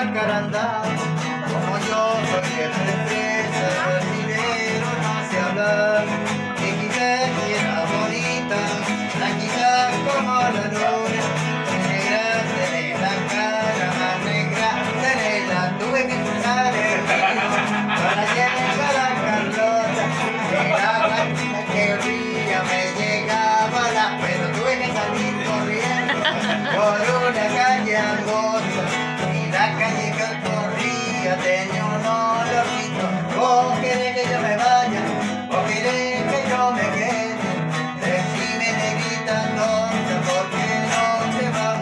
jacarandá. Como yo soy de fresa, brasilero no sé hablar. Mi hija era bonita, blanquita como la luna. Negra tenés la cara, más negra tenés la. Tuve que cruzar el río para llegar a Carlota. Era blanca que ría, me llegaba la. Pero tuve que salir corriendo por una calle angosta. Y la calle que corría tenía un olorcito. Vos querés que yo me vaya, vos querés que yo me quede. Decime, negrita tonta, ¿por qué no te vas?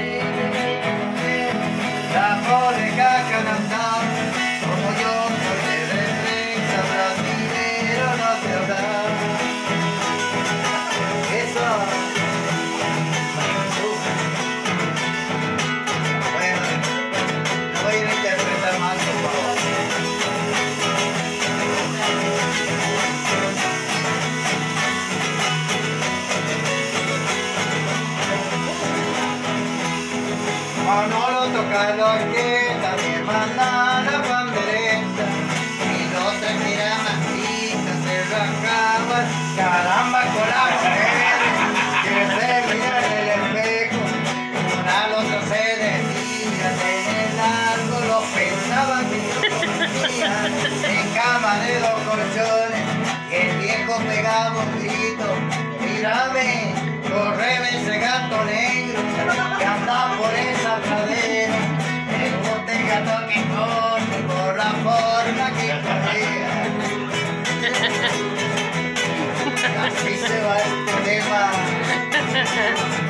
La pobre jacarandá, como yo soy de fresa, brasilero no sé hablar. Eso. Bueno, no voy a ir a interpretar más, por favor. Manolo toca la orquesta, mi hermana la pandereta, y los tres miran masita, se rascaban, caramba con la mujer, que se mira en el espejo, una al otro se decía, en el algo lo pensaban que yo dormía, en cama de dos colchones, y el viejo pegaba un grito, mírame, correme ese gato negro, que anda por esa pradera, el bote gato que corre por la forma que corría. Así se va este tema.